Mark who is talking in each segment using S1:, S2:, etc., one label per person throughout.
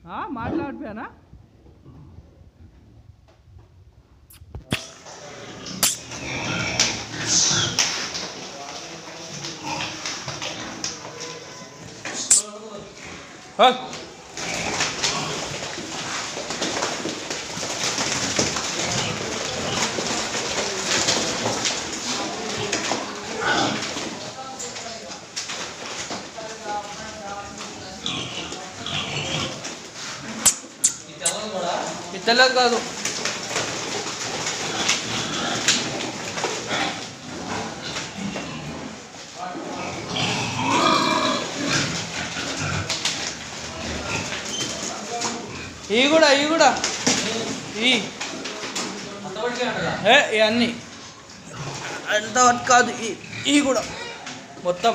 S1: మాట్లాడిపోయానా తెల్లది కాదు ఈ కూడా ఇవన్నీ అంతవరకు కాదు ఈ కూడా మొత్తం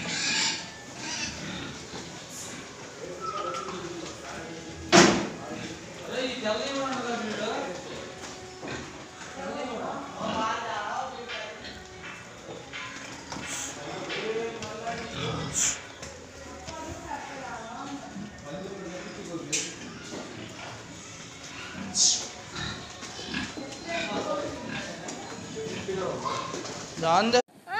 S1: దాందే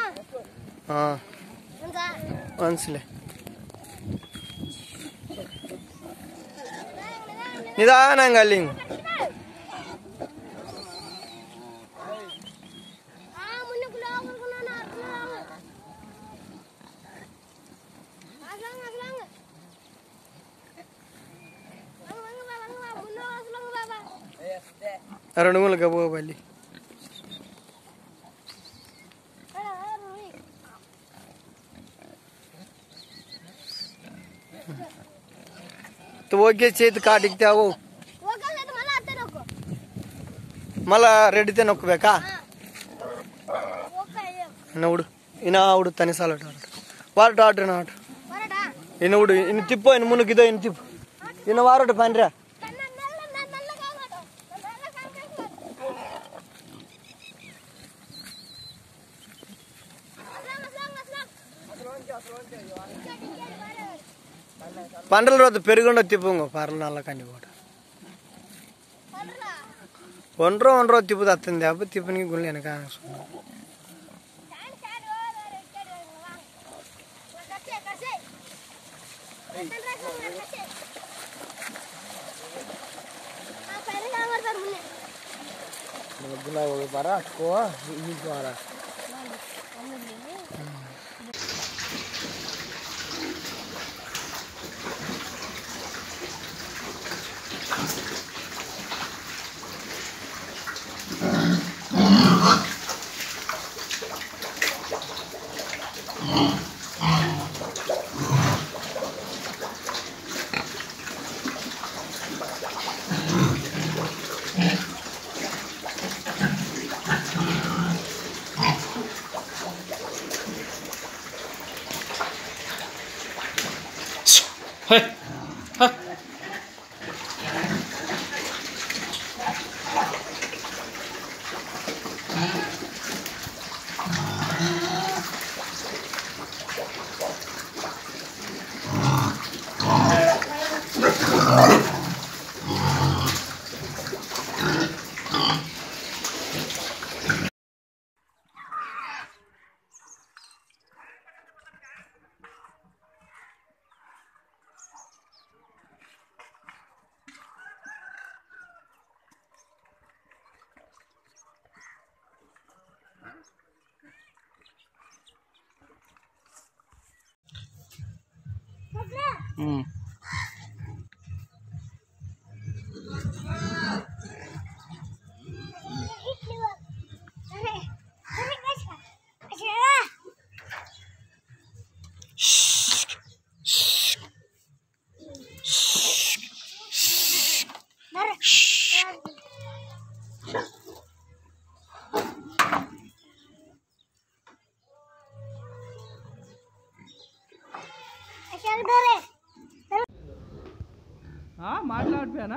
S1: മനസ്സിലെ നിദാനം കല്ലിങ് రెండు మూలకి పోవాలి तो वो के चेत काटिकते वो मला रेडी ते नको बेका नवडू इना आवडू तनी साल वारट आट नाट इनवडू इन तिप्पो इन मुनुक इदो इन तिप्प इन वारट पनरा పండ్ల రోజు పెరుగుండ తిప్పుంగో పర్ల నల్ల కండి కూడా ఒండ్రో తిప్పు తత్తుంది అప్పుడు తిప్పనికి గుళ్ళు వెనక పరా అట్టుకో ఇంకోరా మాట్లాడిపోయానా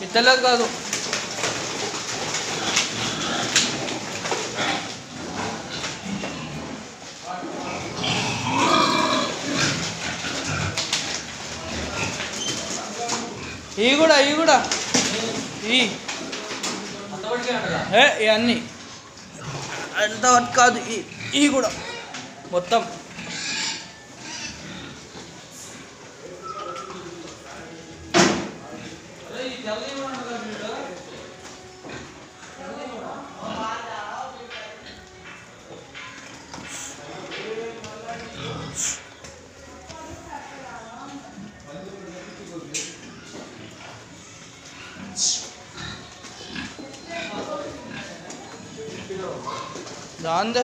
S2: తెల్లది కాదు. ఇవి కూడా ఇవన్నీ అంతవరకు కాదు. ఇవి కూడా మొత్తం దాని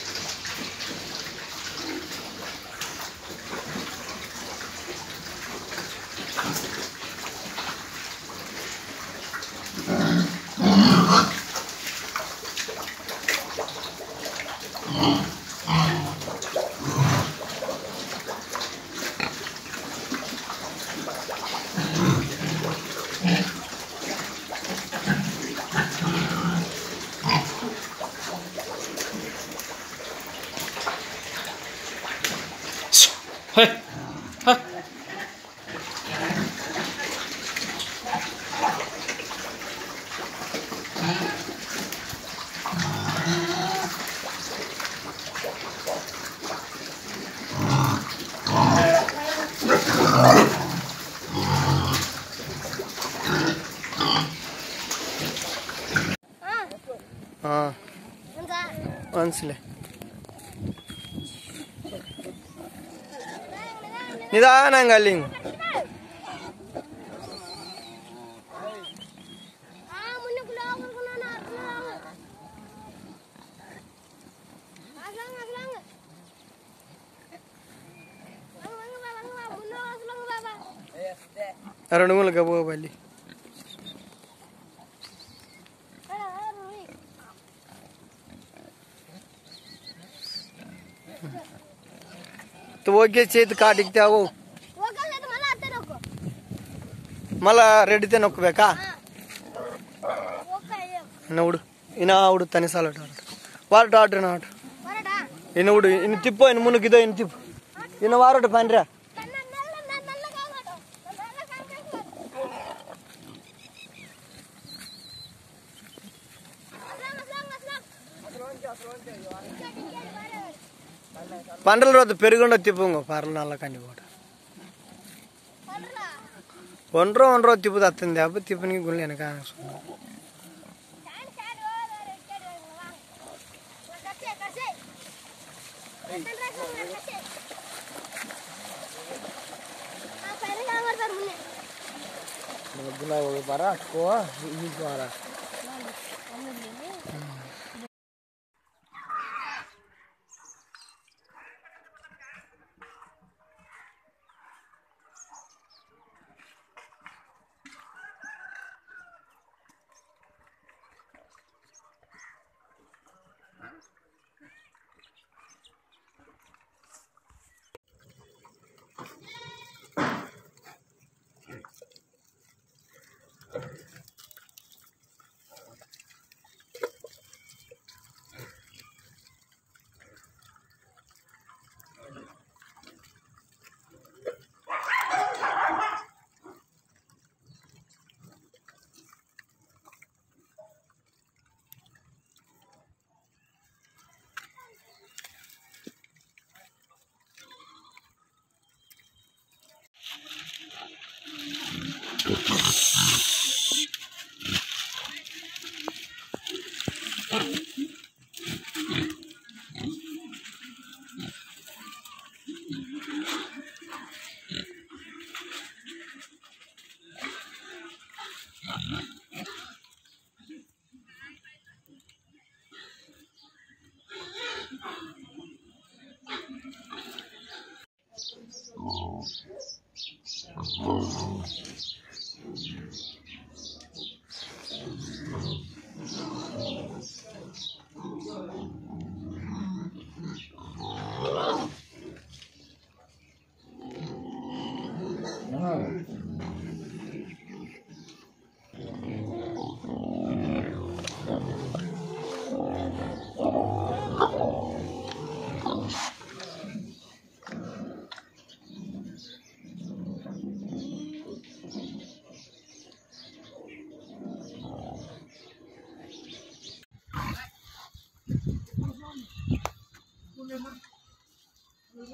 S2: മനസ്സിലെ നിദാനം കല്ലിങ് రెండు మూలకి పోవాలి तो वो के चेत काट इकते वो मला रेडी ते नोक बेका नवुड इना आवुड तनी साल वारट आर्डर नाट इनवुड इन तिप्पो इन मुनुक इदो इन तिप इन वारट पनरा పండల రోజు పెరుగుండ తిప్పుంగో పర్ల నల్ల కండి కూడా ఒండ్రో తిప్పు తత్తుంది అప్పుడు తిప్పనికి గుళ్ళు వెనక పరా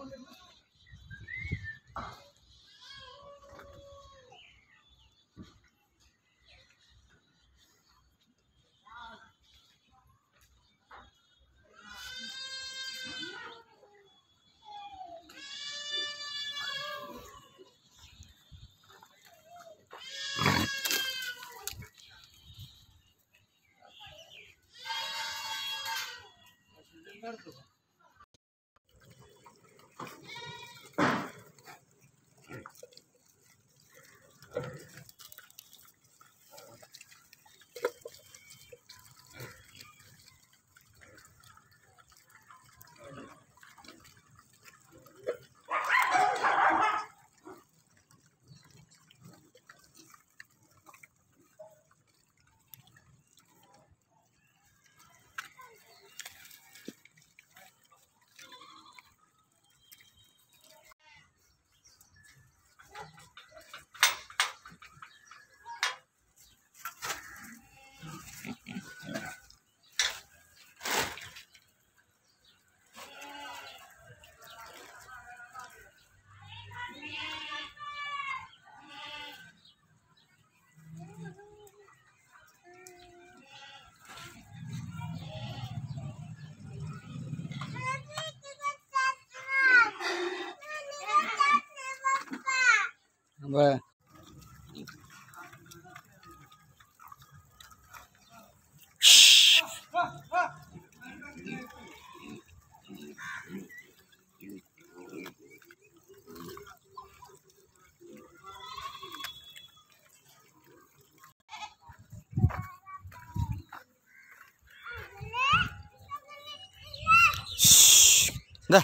S2: దా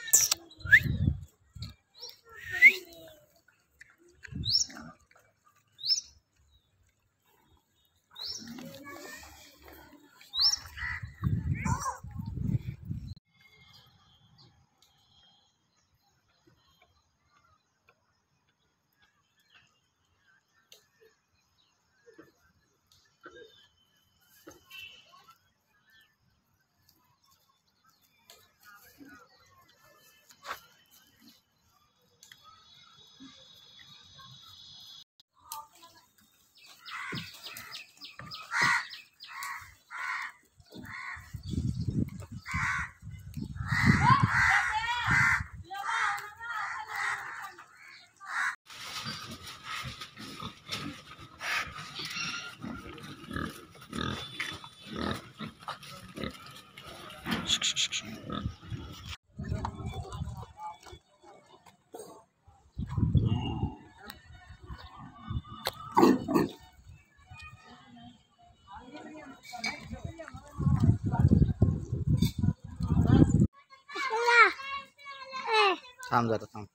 S2: थांब जरा थांब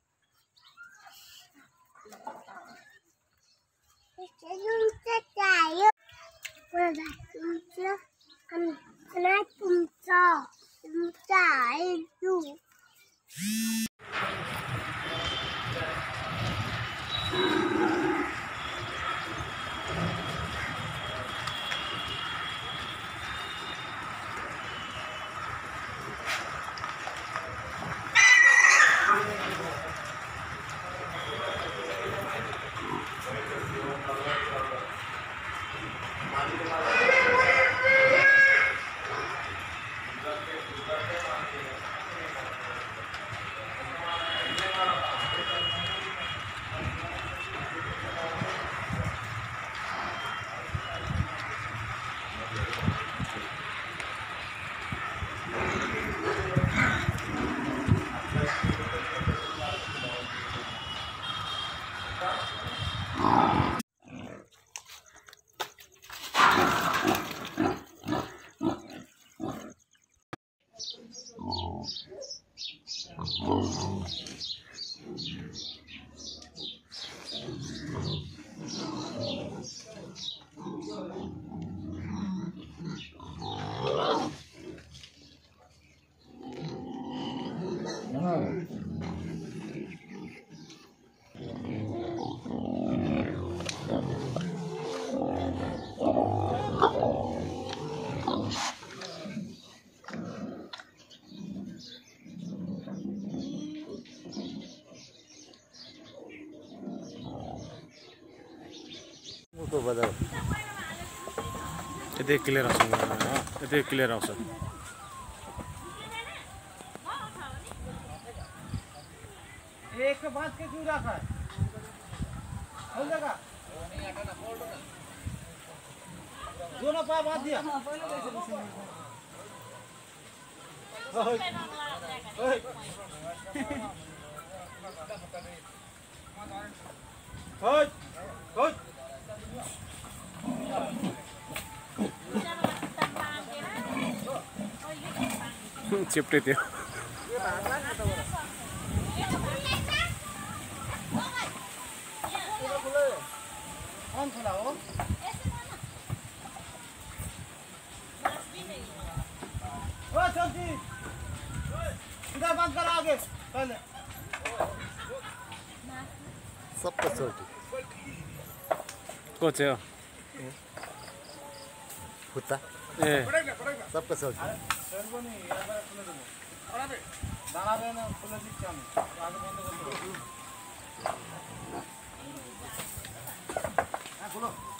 S3: Thank you. यति क्लियर आउँछ यति क्लियर आउँछ
S1: एक के बाद के क्यों रखा है हो जाएगा दोनों पा बात दिया
S3: चिप्टे थियो
S1: कौन खुला हो सब्जी इधर बंद करा आगे पहले
S4: सबको छोटी
S3: को चाहिँ
S4: खुट्टा
S3: ए
S4: सबको छोटी
S1: दाना देना खुला दिखता है आगे बंद कर दो खोलो